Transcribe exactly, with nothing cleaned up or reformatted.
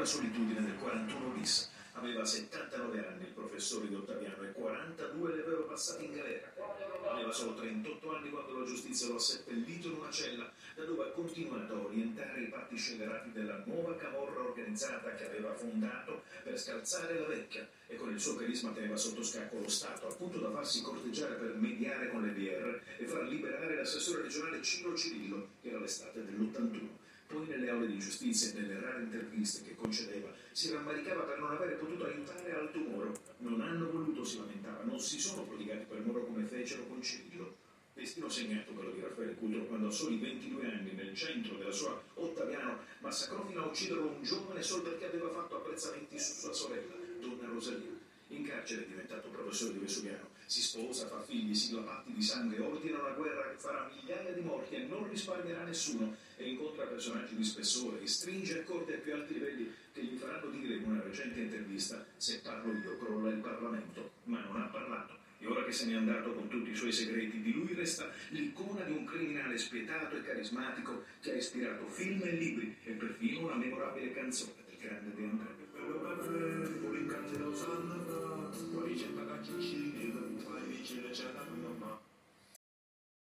dura solitudine del quarantuno bis. Aveva settantanove anni il professore di Ottaviano e quarantadue li aveva passati in galera. Aveva solo trentotto anni quando la giustizia lo ha seppellito in una cella da dove ha continuato a orientare i patti scellerati della nuova camorra organizzata che aveva fondato per scalzare la vecchia, e con il suo carisma teneva sotto scacco lo Stato, al punto da farsi corteggiare per mediare con le B R e far liberare l'assessore regionale Ciro Cirillo, che era l'estate dell'ottantuno. Poi nelle aule di giustizia e nelle rare interviste che concedeva si rammaricava per non avere potuto aiutare Aldo Moro. Non hanno voluto, si lamentava, non si sono prodigati per Moro come fecero con Cirillo. Destino segnato quello di Raffaele Cutro quando a soli ventidue anni, nel centro della sua Ottaviano, massacrò fino a uccidere un giovane solo perché aveva fatto apprezzamenti su sua sorella, donna Rosalia. In carcere è diventato professore di Vesuviano, si sposa, fa figli, sigla patti di sangue, ordina una guerra che farà migliaia di morti e non risparmierà nessuno, e incontra personaggi di spessore e stringe accordi ai più alti livelli che gli faranno dire in una recente intervista: se parlo io crolla il Parlamento. Ma non ha parlato, e ora che se n'è andato con tutti i suoi segreti, di lui resta l'icona di un criminale spietato e carismatico che ha ispirato film e libri e perfino una memorabile canzone del grande De André.